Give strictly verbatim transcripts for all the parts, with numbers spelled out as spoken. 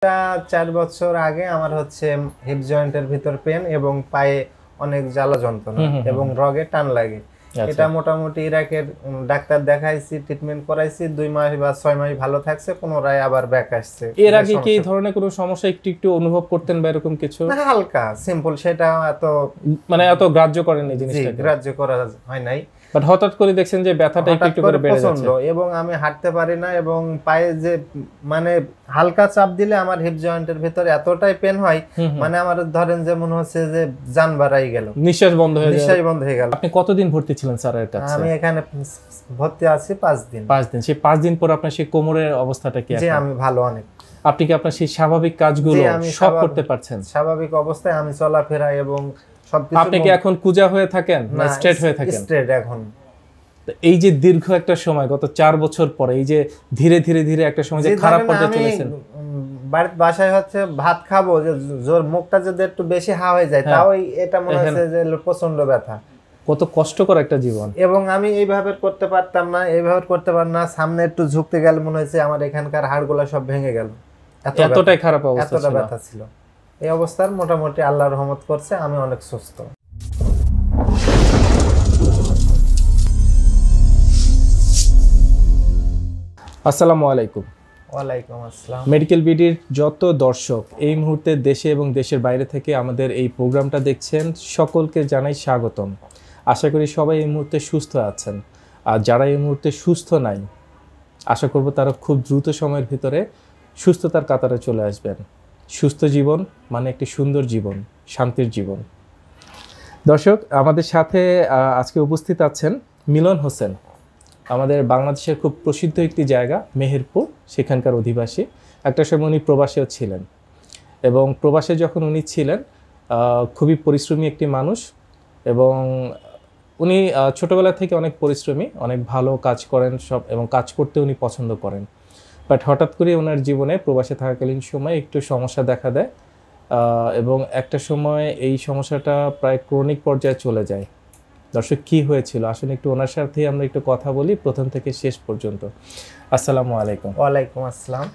চার বছর আগে আমার হচ্ছে হিপ জয়েন্টের ভিতর পেন এবং পায়ে অনেক জ্বালা যন্ত্রণা এবং রগে টান লাগে। এটা মোটামুটি ইরাকের ডাক্তার দেখাইছি, ট্রিটমেন্ট করাইছি, দুই মাস বা ছয় মাস ভালো থাকছে, পুনরায় আবার ব্যাক আসছে। এর আগে কি এই ধরনের কোনো সমস্যা একটু একটু অনুভব করতেন বা এরকম কিছু? হালকা সিম্পল, সেটা এত মানে এত গ্রাহ্য করেন এই জিনিসটা? গ্রাহ্য করা হয় নাই, বাট হঠাৎ করে দেখছেন যে ব্যথাটা একটু একটু করে বেড়ে যাচ্ছে এবং আমি হাঁটতে পারি না এবং পায়ে যে মানে হালকা চাপ দিলে আমার হিপ জয়েন্টের ভিতরে এতটাই পেন হয়, মানে আমার ধরেন যে মনে হচ্ছে যে জান বাড়াই গেল, নিঃশ্বাস বন্ধ হয়ে নিঃশ্বাস বন্ধ হয়ে গেল। আপনি কতদিন ভর্তি ছিলেন স্যারের কাছে? আমি এখানে ভর্তি আছি পাঁচ দিন। পাঁচ দিন সেই পাঁচ দিন পর আপনার সেই কোমরের অবস্থাটা কি? জি আমি ভালো অনেক। আপনি কি আপনার সেই স্বাভাবিক কাজগুলো সব করতে পারছেন? স্বাভাবিক অবস্থায় আমি চলাফেরা এবং সবকিছু। আপনি কি এখন কুজা হয়ে থাকেন না স্ট্রেট হয়ে থাকেন? স্ট্রেট এখন। এই যে দীর্ঘ একটা সময়, গত চার বছর পরে এই যে ধীরে ধীরে ধীরে একটা সময় যে খারাপ পর্যায়ে চলেছেন, বাড়িতে বাসায় হচ্ছে ভাত খাবো যে জোর মুখটা যদি একটু বেশি হা হয়ে যায়, তাও এটা মনে হচ্ছে যে প্রচন্ড ব্যথা। কত কষ্টকর একটা জীবন। এবং আমি এইভাবে করতে পারতাম না, এইভাবে করতে পার না, সামনে একটু ঝুঁকতে গেলে মনে হচ্ছে আমার এখানকার হাড়গুলো সব ভেঙে গেল, এতটাই খারাপ অবস্থা, এতটা ব্যথা ছিল। এই অবস্থার মোটামুটি আল্লাহর রহমত করছে, আমি অনেক সুস্থ। আসসালামু আলাইকুম। ওয়ালাইকুম আসসালাম। মেডিকেল বিডির যত দর্শক এই মুহূর্তে দেশে এবং দেশের বাইরে থেকে আমাদের এই প্রোগ্রামটা দেখছেন, সকলকে জানাই স্বাগতম। আশা করি সবাই এই মুহূর্তে সুস্থ আছেন, আর যারা এই মুহূর্তে সুস্থ নাই আশা করব তারা খুব দ্রুত সময়ের ভিতরে সুস্থতার কাতারে চলে আসবেন। সুস্থ জীবন মানে একটি সুন্দর জীবন, শান্তির জীবন। দর্শক, আমাদের সাথে আজকে উপস্থিত আছেন মিলন হোসেন, আমাদের বাংলাদেশের খুব প্রসিদ্ধ একটি জায়গা মেহেরপুর, সেখানকার অধিবাসী। একটা সময় উনি প্রবাসেও ছিলেন, এবং প্রবাসে যখন উনি ছিলেন খুবই পরিশ্রমী একটি মানুষ, এবং উনি ছোটোবেলা থেকে অনেক পরিশ্রমী, অনেক ভালো কাজ করেন সব, এবং কাজ করতে উনি পছন্দ করেন। বাট হঠাৎ করে ওনার জীবনে প্রবাসে থাকাকালীন সময় একটু সমস্যা দেখা দেয়, এবং একটা সময় এই সমস্যাটা প্রায় ক্রনিক পর্যায়ে চলে যায়। দর্শক, কি হয়েছিল আসলে একটু ওনার সাথে আমরা একটু কথা বলি প্রথম থেকে শেষ পর্যন্ত। আসসালামু আলাইকুম। ওয়ালাইকুম আসসালাম।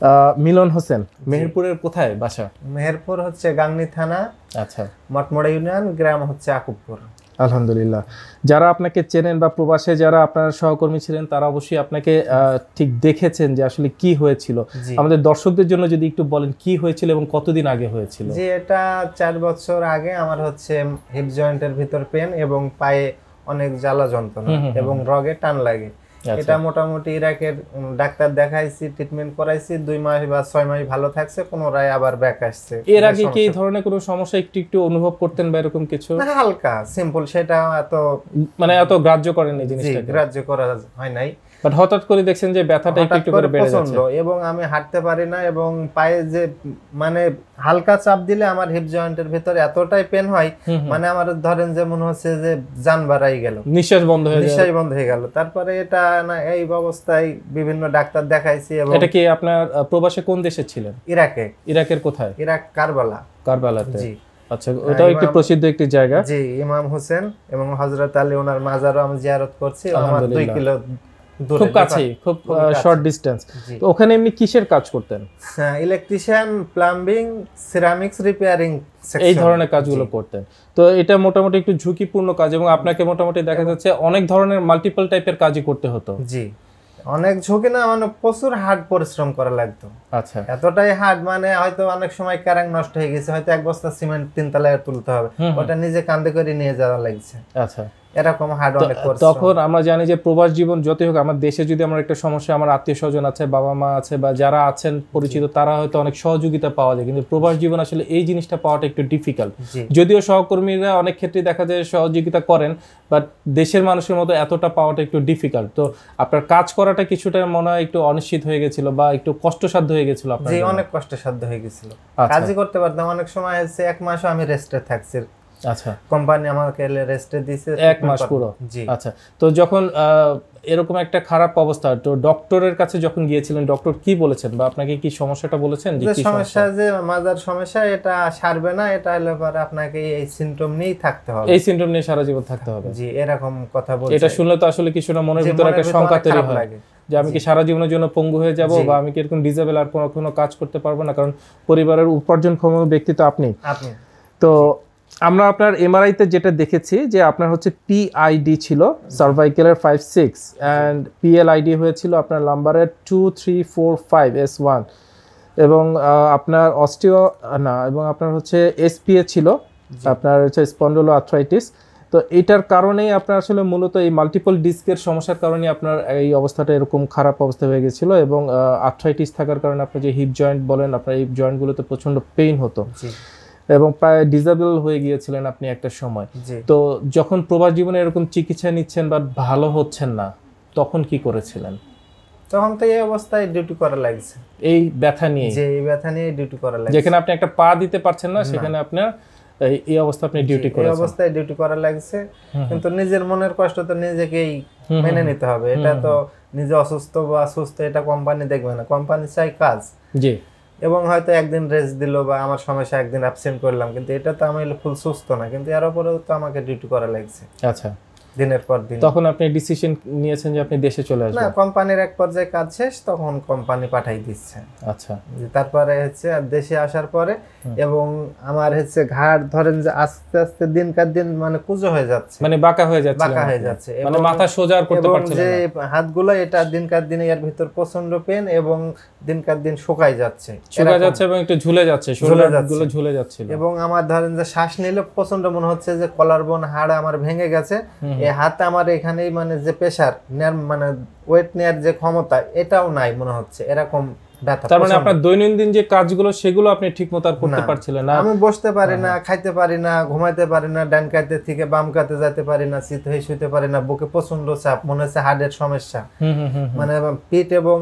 মিলন হোসেন, মেহেরপুরের কোথায় বাসা? মেহেরপুর হচ্ছে গাংনী থানা, আচ্ছা, মঠমোড়া ইউনিয়ন, গ্রাম হচ্ছে আকুবপুর। আলহামদুলিল্লাহ। যারা আপনাকে চেনেন বা প্রবাসে যারা আপনার সহকর্মী ছিলেন তারা অবশ্যই আপনাকে ঠিক দেখেছেন যে আসলে কি হয়েছিল। আমাদের দর্শকদের জন্য যদি একটু বলেন কি হয়েছিল এবং কতদিন আগে হয়েছিল? যে এটা চার বছর আগে আমার হচ্ছে হিপ জয়েন্টের ভিতর পেন এবং পায়ে অনেক জ্বালা যন্ত্রণা এবং রগে টান লাগে। এটা মোটামুটি ইরাকের ডাক্তার দেখাইছি, ট্রিটমেন্ট করাইছি, দুই মাস বা ছয় মাস ভালো থাকছে, পুনরায় আবার ব্যাক আসছে। এর আগে কি এই ধরনের কোনো সমস্যা একটু একটু অনুভব করতেন বা এরকম কিছু? হালকা সিম্পল, সেটা এত মানে এত গ্রাহ্য করেন এই জিনিসটা? গ্রাহ্য করা হয় নাই, বাট হঠাৎ করে দেখছেন যে ব্যথাটা একটু একটু করে বেড়ে যাচ্ছে, এবং আমি হাঁটতে পারি না এবং পায়ে যে মানে হালকা চাপ দিলে আমার হিপ জয়েন্টের ভিতরে এতটাই পেন হয়, মানে আমার ধরেন যে মনে হচ্ছে যে জান বাড়াই গেল, নিঃশ্বাস বন্ধ হয়ে নিঃশ্বাস বন্ধ হয়ে গেল। তারপরে এটা না এই অবস্থায় বিভিন্ন ডাক্তার দেখাইছি। এবং এটা কি আপনার প্রবাসে কোন দেশে ছিলেন? ইরাকে। ইরাকের কোথায়? Iraq Karbala. কারবালাতে, জি। আচ্ছা, ওটাও একটি প্রসিদ্ধ একটি জায়গা। জি, ইমাম হোসেন এবং হযরত আলী ওনার মাজারও আমি জিয়ারত করছি, আমার দুই কিলো দূরে, খুব কাছে, খুব শর্ট ডিসটেন্স। তো ওখানে এমনি কিসের কাজ করতেন? হ্যাঁ, electrician, plumbing, ceramics repairing section, এই ধরনের কাজগুলো করতেন। তো এটা মোটামুটি একটু ঝুঁকিপূর্ণ কাজ, এবং আপনাকে মোটামুটি দেখা যাচ্ছে অনেক ধরনের মাল্টিপল টাইপের কাজই করতে হতো। জি, অনেক ঝুঁকি না, মানে প্রচুর হার্ড পরিশ্রম করা লাগতো। আচ্ছা, এতটাই হার্ড, মানে হয়তো অনেক সময় ক্যারাং নষ্ট হয়ে গেছে, হয়তো এক বস্তা সিমেন্ট তিন তলায় তুলতে হবে, ওটা নিজে কাঁধে করে নিয়ে যাওয়া লাগছে। আচ্ছা, এরকম হার্ড অনেক পরিশ্রম। তখন আমরা জানি যে প্রবাস জীবন যতই হোক, আমার দেশে যদি আমার একটা সমস্যা, আমার আত্মীয় স্বজন আছে, বাবা মা আছে, বা যারা আছেন পরিচিত, তারা হয়তো অনেক সহযোগিতা পাওয়া যায়, কিন্তু প্রবাস জীবন আসলে এই জিনিসটা পাওয়াটা একটু ডিফিকাল্ট। যদিও সহকর্মীরা অনেক ক্ষেত্রে দেখা যায় সহযোগিতা করেন, বাট দেশের মানুষের মতো এতটা পাওয়াটা একটু ডিফিকাল্ট। তো আপনার কাজ করাটা কিছুটা মনে হয় একটু অনিশ্চিত হয়ে গেছিল বা একটু কষ্টসাধ্য হয়ে গেছিল আপনার? জি, অনেক কষ্টসাধ্য হয়ে গেছিল, কাজই করতে পারতাম। অনেক সময় হচ্ছে এক মাসও আমি রেস্টে থাকছি। আচ্ছা, কোম্পানি আমাকে রেস্টে দিয়েছে এক মাস পুরো? জি। আচ্ছা, তো যখন এরকম একটা খারাপ অবস্থা, তো ডক্টরের কাছে যখন গিয়েছিলেন, ডক্টর কি বলেছেন বা আপনাকে কি সমস্যাটা বলেছেন? যে সমস্যা, যে মাজার সমস্যা, এটা সারবে না, এটা হলে পরে আপনাকে এই সিম্পটম নিয়েই থাকতে হবে, এই সিম্পটম নিয়ে সারা জীবন থাকতে হবে। জি, এরকম কথা বলছে। এটা শুনলে তো আসলে কিছুটা মনের ভিতরে একটা শঙ্কা তৈরি হয়। যে আমি কি সারা জীবনের জন্য পঙ্গু হয়ে যাব বা আমি কি এরকম ডিসেবল আর কোনো কোনো কাজ করতে পারবো না, কারণ পরিবারের উপার্জনক্ষম ব্যক্তি তো আপনি আপনি তো আমরা আপনার এমআরআইতে যেটা দেখেছি যে আপনার হচ্ছে পিআইডি ছিল সার্ভাইকেলের ফাইভ সিক্স অ্যান্ড পিএলআইডি হয়েছিল আপনার লাম্বারের two three four five S one এবং আপনার অস্টিও না এবং আপনার হচ্ছে এসপিএ ছিল আপনার হচ্ছে স্পন্ডলো আর্থ্রাইটিস। তো এটার কারণেই আপনার আসলে মূলত এই মাল্টিপল ডিস্কের সমস্যার কারণে আপনার এই অবস্থাটা এরকম খারাপ অবস্থা হয়ে গেছিলো এবং আর্থ্রাইটিস থাকার কারণে আপনার যে হিপ জয়েন্ট বলেন আপনার এই জয়েন্টগুলোতে প্রচণ্ড পেইন হতো এবং প্রায় ডিসেবল হয়ে গিয়েছিলেন আপনি একটা সময়। তো যখন প্রবাস জীবনে এরকম চিকিৎসা নিচ্ছেন বা ভালো হচ্ছেন না তখন কি করেছিলেন? তখন তো এই অবস্থায় ডিউটি করা লাগছে, এই ব্যথা নিয়ে, যে এই ব্যথা নিয়ে ডিউটি করা লাগছে। যেখানে আপনি একটা পা দিতে পারছেন না সেখানে আপনার এই অবস্থা আপনি ডিউটি করেছেন। এই অবস্থায় ডিউটি করা লাগছে, কিন্তু নিজের মনের কষ্ট তো নিজেকেই মেনে নিতে হবে। এটা তো নিজে অসুস্থ বা সুস্থ এটা কোম্পানি দেখবে না, কোম্পানি চাই কাজ। জি। এবং হয়তো একদিন রেস্ট দিল বা আমার সমস্যা একদিন অ্যাবসেন্ট করলাম, কিন্তু এটা তো আমি ফুল সুস্থ না, কিন্তু এর উপরেও তো আমাকে ডিউটি করা লাগছে। আচ্ছা, দিনের পর দিন। তখন আপনি ডিসিশন নিয়েছেন যে আপনি দেশে চলে আসবেন? না, কোম্পানির এক পর্যায়ে কাজ শেষ, তখন কোম্পানি পাঠাই দিচ্ছে। আচ্ছা। তারপরে হচ্ছে দেশে আসার পরে এবং আমার হচ্ছে ঘাড় ধরেন যে আস্তে আস্তে দিনকার দিন মানে কুঁজো হয়ে যাচ্ছে, মানে বাঁকা হয়ে যাচ্ছে, বাঁকা হয়ে যাচ্ছে, মানে মাথা সোজা আর করতে পারছেন না। যে হাতগুলো এটা দিনকার দিনে এর ভিতর প্রচন্ড পেন এবং দিনকার দিন শুকায় যাচ্ছে, শুকায় যাচ্ছে এবং একটু ঝুলে যাচ্ছে, শরীরগুলো ঝুলে যাচ্ছে। এবং আমার ধরেন যে শ্বাস নিলে প্রচন্ড মনে হচ্ছে যে কলার বোন হাড় আমার ভেঙে গেছে। এই হাত আমার এখানেই মানে যে প্রেসার নেয়ার মানে ওয়েট নেয়ার যে ক্ষমতা এটাও নাই মনে হচ্ছে, এরকম ব্যথা। তার মানে আপনার দৈনন্দিন যে কাজগুলো সেগুলো আপনি ঠিকমতো আর করতে পারছিলেন না? আমি বসতে পারি না, খাইতে পারি না, ঘুমাইতে পারি না, ডান কাতে থেকে বাম কাতে যেতে পারি না, চিত হয়ে শুতে পারি না, বুকে প্রচন্ড চাপ, মনে হচ্ছে হার্টের সমস্যা, মানে পিঠ এবং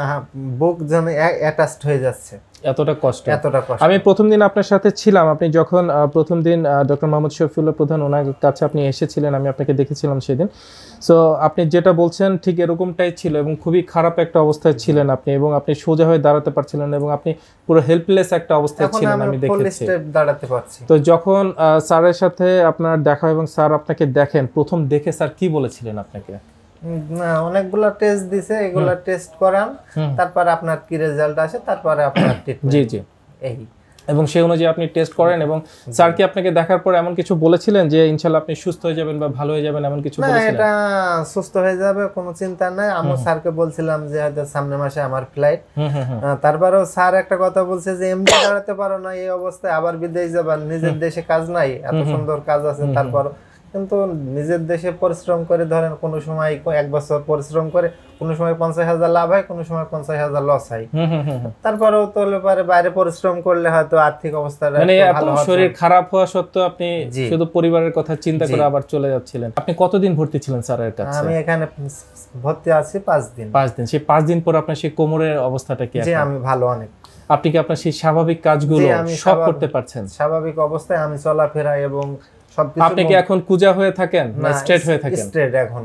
বুক যেন অ্যাটাচড হয়ে যাচ্ছে, এতটা কষ্ট, এতটা কষ্ট। আমি প্রথম দিন আপনার সাথে ছিলাম, আপনি যখন প্রথম দিন ডক্টর মোহাম্মদ শফিউল্লাহ প্রধান ওনার কাছে আপনি এসেছিলেন, আমি আপনাকে দেখেছিলাম সেদিন। সো আপনি যেটা বলছেন ঠিক এরকমটাই ছিল এবং খুবই খারাপ একটা অবস্থায় ছিলেন আপনি, এবং আপনি সোজা হয়ে দাঁড়াতে পারছিলেন এবং আপনি পুরো হেল্পলেস একটা অবস্থায় ছিলেন, আমি দেখেছি। দাঁড়াতে পারছি। তো যখন স্যারের সাথে আপনার দেখা এবং স্যার আপনাকে দেখেন, প্রথম দেখে স্যার কি বলেছিলেন আপনাকে? না, অনেকগুলো টেস্ট দিছে, এগুলা টেস্ট করান, তারপর আপনার কি রেজাল্ট আসে, তারপরে আপনার ট্রিটমেন্ট। জি জি, এই এবং সেই অনুযায়ী আপনি টেস্ট করেন এবং স্যার কি আপনাকে দেখার পর এমন কিছু বলেছিলেন যে ইনশাআল্লাহ আপনি সুস্থ হয়ে যাবেন বা ভালো হয়ে যাবেন, এমন কিছু বলেছিলেন? না, এটা সুস্থ হয়ে যাবে কোনো চিন্তা নাই। আমি স্যারকে বলছিলাম যে হয়তো সামনের মাসে আমার ফ্লাইট, তারপরেও স্যার একটা কথা বলছে যে এমনি দাঁড়াতে পারো না এই অবস্থায়, আবার বিদেশ যাবেন, নিজের দেশে কাজ নাই, এত সুন্দর কাজ আছে, তারপর কিন্তু নিজের দেশে পরিশ্রম করে ধরেন কোনো সময় এক বছর পরিশ্রম করে কোনো সময় পঞ্চাশ হাজার লাভ হয়, কোনো সময় পঞ্চাশ হাজার লস হয়, তারপরেও তো পারে বাইরে পরিশ্রম করলে হয়তো আর্থিক অবস্থাটা মানে এত শরীর খারাপ হওয়া সত্ত্বেও আপনি শুধু পরিবারের কথা চিন্তা করে আবার চলে যাচ্ছিলেন। আপনি কতদিন ভর্তি ছিলেন স্যারের কাছে? আমি এখানে ভর্তি আছি পাঁচ দিন। পাঁচ দিন। সেই পাঁচ দিন পর আপনার সেই কোমরের অবস্থাটা কি? জি, আমি ভালো অনেক। আপনি কি আপনার সেই স্বাভাবিক কাজগুলো সব করতে পারছেন? স্বাভাবিক অবস্থায় আমি চলাফেরা এবং সবকিছু। আপনি কি এখন কুজা হয়ে থাকেন না স্ট্রেট হয়ে থাকেন? স্ট্রেট এখন।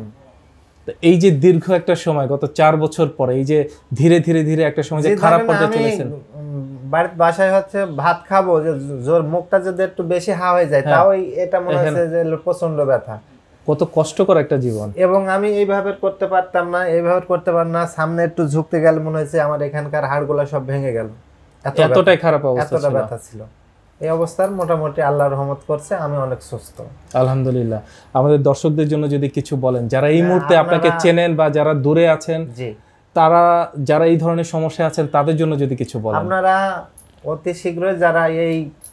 এই যে দীর্ঘ একটা সময়, গত চার বছর পরে এই যে ধীরে ধীরে ধীরে একটা সময় যে খারাপ পর্যায়ে চলেছেন, বাড়িতে বাসায় হচ্ছে ভাত খাবো যে জোর মুখটা যদি একটু বেশি হা হয়ে যায়, তাও এটা মনে হচ্ছে যে প্রচন্ড ব্যথা। কত কষ্টকর একটা জীবন। এবং আমি এইভাবে করতে পারতাম না, এইভাবে করতে পার না, সামনে একটু ঝুঁকতে গেলে মনে হচ্ছে আমার এখানকার হাড়গুলো সব ভেঙে গেল, এতটাই খারাপ অবস্থা, এতটা ব্যথা ছিল। এই অবস্থার মোটামুটি আল্লাহর রহমত করছে, আমি অনেক সুস্থ আলহামদুলিল্লাহ। আমাদের দর্শকদের জন্য যদি কিছু বলেন, যারা এই মুহূর্তে আপনাকে চেনেন বা যারা দূরে আছেন, জি, তারা যারা এই ধরনের সমস্যা আছেন তাদের জন্য যদি কিছু বলেন। আপনারা অতি শীঘ্রই যারা এই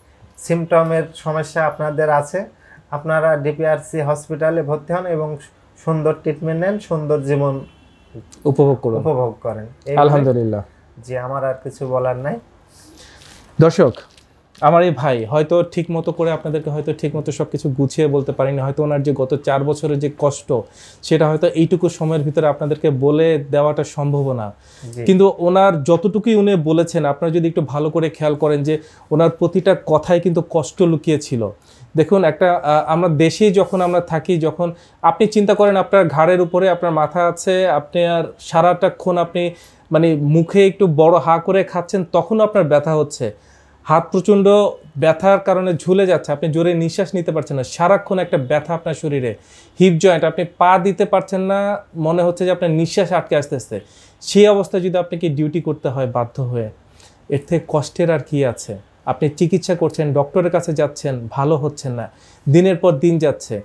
সিমটমের সমস্যা আপনাদের আছে, আপনারা ডিপিআরসি হসপিটালে ভর্তি হন এবং সুন্দর ট্রিটমেন্ট নেন, সুন্দর জীবন উপভোগ করুন, উপভোগ করেন। আলহামদুলিল্লাহ। জি, আমার আর কিছু বলার নাই। দর্শক, আমার এই ভাই হয়তো ঠিক মতো করে আপনাদেরকে হয়তো ঠিক মতো সব কিছু গুছিয়ে বলতে পারিনি, হয়তো ওনার যে গত চার বছরের যে কষ্ট সেটা হয়তো এইটুকু সময়ের ভিতরে আপনাদেরকে বলে দেওয়াটা সম্ভব না, কিন্তু ওনার যতটুকুই উনি বলেছেন আপনারা যদি একটু ভালো করে খেয়াল করেন যে ওনার প্রতিটা কথায় কিন্তু কষ্ট লুকিয়ে ছিল। দেখুন, একটা আমরা দেশেই যখন আমরা থাকি, যখন আপনি চিন্তা করেন আপনার ঘাড়ের উপরে আপনার মাথা আছে, আপনি আর সারাটাক্ষণ আপনি মানে মুখে একটু বড় হা করে খাচ্ছেন, তখনও আপনার ব্যথা হচ্ছে। হাত প্রচণ্ড ব্যথার কারণে ঝুলে যাচ্ছে, আপনি জোরে নিঃশ্বাস নিতে পারছেন না, সারাক্ষণ একটা ব্যথা আপনার শরীরে, হিপ জয়েন্ট, আপনি পা দিতে পারছেন না, মনে হচ্ছে যে আপনার নিঃশ্বাস আটকে আসতে আসতে, সেই অবস্থায় যদি আপনাকে ডিউটি করতে হয় বাধ্য হয়ে, এর থেকে কষ্টের আর কি আছে? আপনি চিকিৎসা করছেন, ডক্টরের কাছে যাচ্ছেন, ভালো হচ্ছেন না, দিনের পর দিন যাচ্ছে।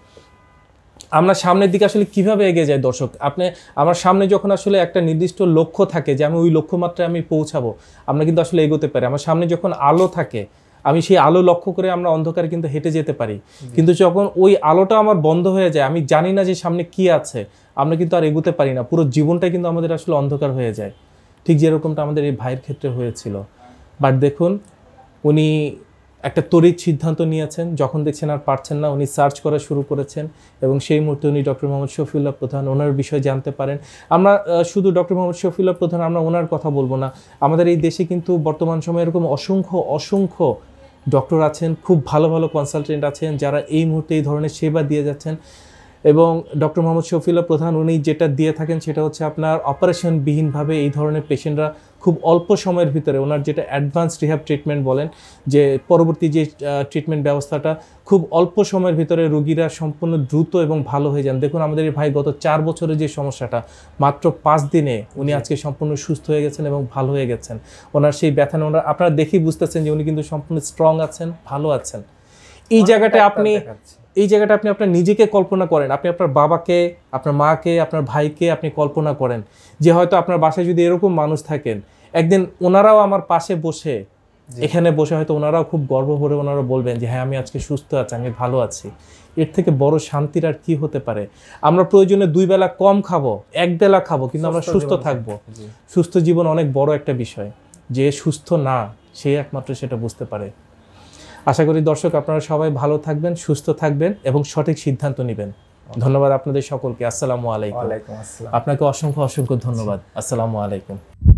আমরা সামনের দিকে আসলে কিভাবে এগিয়ে যাই দর্শক? আপনি আমার সামনে যখন আসলে একটা নির্দিষ্ট লক্ষ্য থাকে যে আমি ওই লক্ষ্যমাত্রায় আমি পৌঁছাবো, আমরা কিন্তু আসলে এগোতে পারি। আমার সামনে যখন আলো থাকে, আমি সেই আলো লক্ষ্য করে আমরা অন্ধকারে কিন্তু হেঁটে যেতে পারি। কিন্তু যখন ওই আলোটা আমার বন্ধ হয়ে যায়, আমি জানি না যে সামনে কি আছে, আমরা কিন্তু আর এগোতে পারি না, পুরো জীবনটা কিন্তু আমাদের আসলে অন্ধকার হয়ে যায়। ঠিক যেরকমটা আমাদের এই ভাইয়ের ক্ষেত্রে হয়েছিল। বাট দেখুন, উনি একটা তড়িৎ সিদ্ধান্ত নিয়েছেন, যখন দেখছেন আর পারছেন না, উনি সার্চ করা শুরু করেছেন এবং সেই মুহূর্তে উনি ডক্টর মোহাম্মদ শফিউল্লাহ প্রধান, ওনার বিষয়ে জানতে পারেন। আমরা শুধু ডক্টর মোহাম্মদ শফিউল্লাহ প্রধান, আমরা ওনার কথা বলবো না, আমাদের এই দেশে কিন্তু বর্তমান সময়ে এরকম অসংখ্য অসংখ্য ডক্টর আছেন, খুব ভালো ভালো কনসালটেন্ট আছেন, যারা এই মুহূর্তে এই ধরনের সেবা দিয়ে যাচ্ছেন। এবং ডক্টর মোহাম্মদ শফিউল্লাহ প্রধান উনি যেটা দিয়ে থাকেন সেটা হচ্ছে আপনার অপারেশনবিহীনভাবে এই ধরনের পেশেন্টরা খুব অল্প সময়ের ভিতরে, ওনার যেটা অ্যাডভান্স রিহ্যাব ট্রিটমেন্ট বলেন, যে পরবর্তী যে ট্রিটমেন্ট ব্যবস্থাটা, খুব অল্প সময়ের ভিতরে রোগীরা সম্পূর্ণ দ্রুত এবং ভালো হয়ে যান। দেখুন আমাদের এই ভাই গত চার বছরের যে সমস্যাটা, মাত্র পাঁচ দিনে উনি আজকে সম্পূর্ণ সুস্থ হয়ে গেছেন এবং ভালো হয়ে গেছেন। ওনার সেই ব্যথা ওনারা আপনারা দেখেই বুঝতেছেন যে উনি কিন্তু সম্পূর্ণ স্ট্রং আছেন, ভালো আছেন। এই জায়গাটা আপনি এই জায়গাটা আপনি আপনার নিজেকে কল্পনা করেন, আপনি আপনার বাবাকে, আপনার মাকে, আপনার ভাইকে আপনি কল্পনা করেন যে হয়তো আপনার বাসায় যদি এরকম মানুষ থাকেন, একদিন ওনারাও আমার পাশে বসে, এখানে বসে হয়তো ওনারাও খুব গর্ব ভরে ওনারা বলবেন যে হ্যাঁ আমি আজকে সুস্থ আছি, আমি ভালো আছি। এর থেকে বড় শান্তির আর কি হতে পারে? আমরা প্রয়োজনে দুই বেলা কম খাবো, এক বেলা খাবো, কিন্তু আমরা সুস্থ থাকবো। সুস্থ জীবন অনেক বড় একটা বিষয়, যে সুস্থ না সে একমাত্র সেটা বুঝতে পারে। আশা করি দর্শক আপনারা সবাই ভালো থাকবেন, সুস্থ থাকবেন এবং সঠিক সিদ্ধান্ত নেবেন। ধন্যবাদ আপনাদের সকলকে। আসসালামু আলাইকুম। আপনাকে অসংখ্য অসংখ্য ধন্যবাদ। আসসালামু আলাইকুম।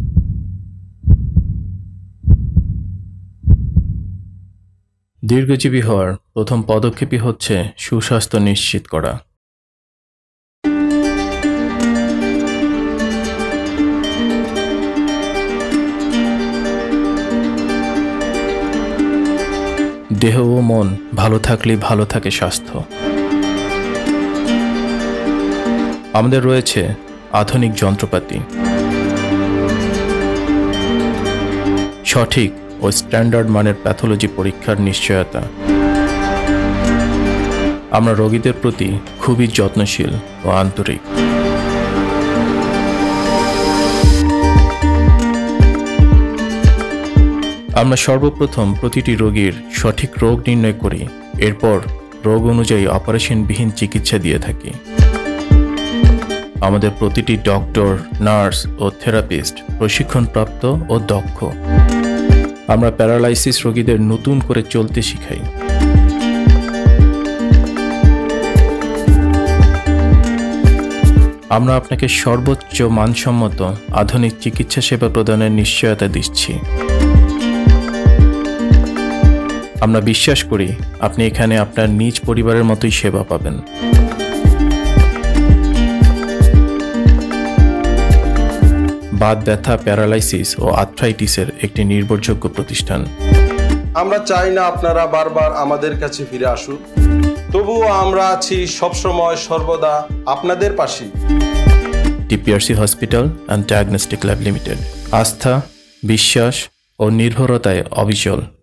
দীর্ঘজীবী হওয়ার প্রথম পদক্ষেপই হচ্ছে সুস্বাস্থ্য নিশ্চিত করা। দেহ ও মন ভালো থাকলেই ভালো থাকে স্বাস্থ্য। আমাদের রয়েছে আধুনিক যন্ত্রপাতি, সঠিক ও স্ট্যান্ডার্ড মানের প্যাথোলজি পরীক্ষার নিশ্চয়তা। আমরা রোগীদের প্রতি খুবই যত্নশীল ও আন্তরিক। আমরা সর্বপ্রথম প্রতিটি রোগীর সঠিক রোগ নির্ণয় করি, এরপর রোগ অনুযায়ী অপারেশনবিহীন চিকিৎসা দিয়ে থাকি। আমাদের প্রতিটি ডক্টর, নার্স ও থেরাপিস্ট প্রশিক্ষণপ্রাপ্ত ও দক্ষ। আমরা প্যারালাইসিস রোগীদের নতুন করে চলতে শিখাই। আমরা আপনাকে সর্বোচ্চ মানসম্মত আধুনিক চিকিৎসা সেবা প্রদানের নিশ্চয়তা দিচ্ছি। আমরা বিশ্বাস করি আপনি এখানে আপনার নিজ পরিবারের মতোই সেবা পাবেন। বাত ব্যথা, প্যারালাইসিস ও আর্থ্রাইটিসের একটি নির্ভরযোগ্য প্রতিষ্ঠান। আমরা চাই না আপনারা বারবার আমাদের কাছে ফিরে আসুন, তবুও আমরা আছি সবসময় সর্বদা আপনাদের পাশে। TPRC hospital and diagnostic lab limited, আস্থা, বিশ্বাস ও নির্ভরতায় অবিচল।